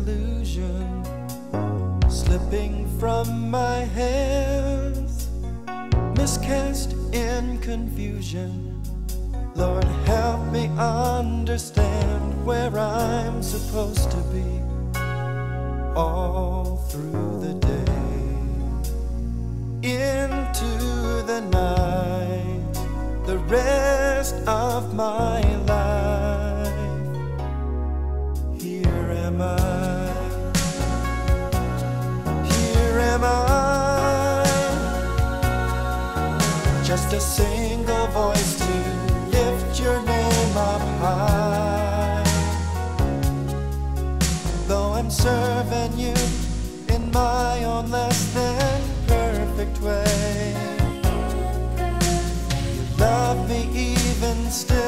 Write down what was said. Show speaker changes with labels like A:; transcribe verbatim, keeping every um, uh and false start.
A: illusion slipping from my hands, miscast in confusion. Lord, help me understand where I'm supposed to be all through the day, into the night, the rest of my life. Here am I, here am I, just a single voice to lift your name up high. Though I'm serving you in my own less than perfect way, you love me even still.